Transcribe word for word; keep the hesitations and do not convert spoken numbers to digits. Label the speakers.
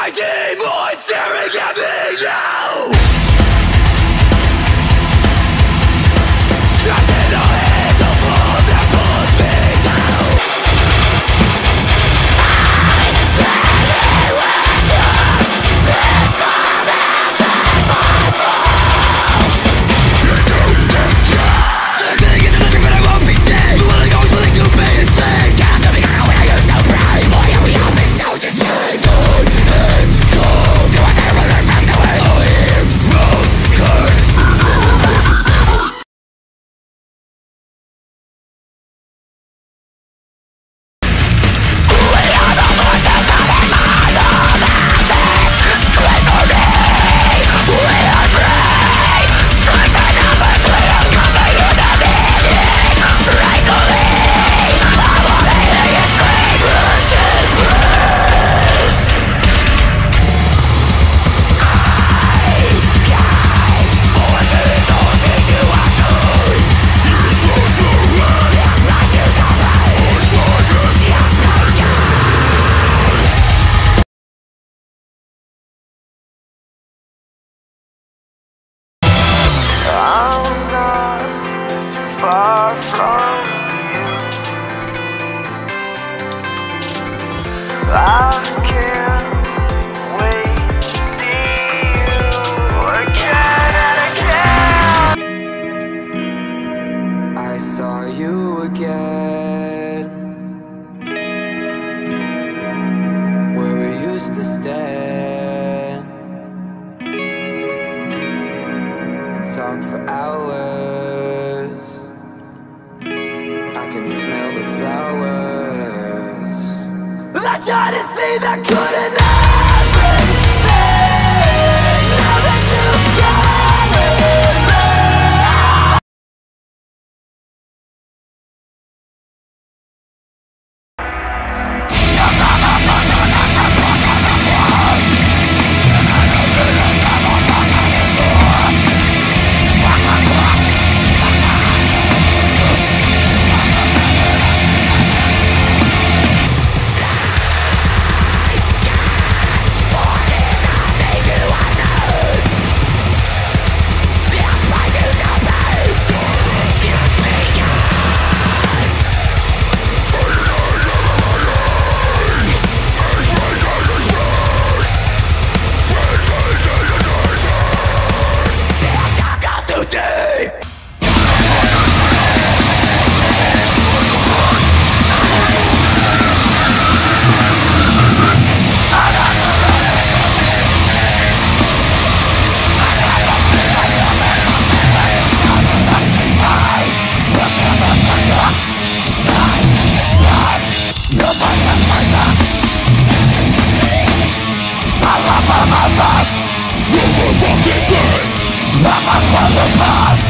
Speaker 1: my demon staring at me now. Trapped in the hands of love that pulls me down. I really want to this moment in my soul. The feeling is electric but I won't be seen. The willing always willing to be enslaved. Can't tell me how I used to pray. Boy, have we all been so deceived. Food is cold. Do I say rather from the way the heroes curse? Far from you, I can't wait to see you again and again. I saw you again, where we used to stand and talk for hours. I can smell the flowers. I try to see the good in everything. Now that you've carried me. I'm a motherfucker.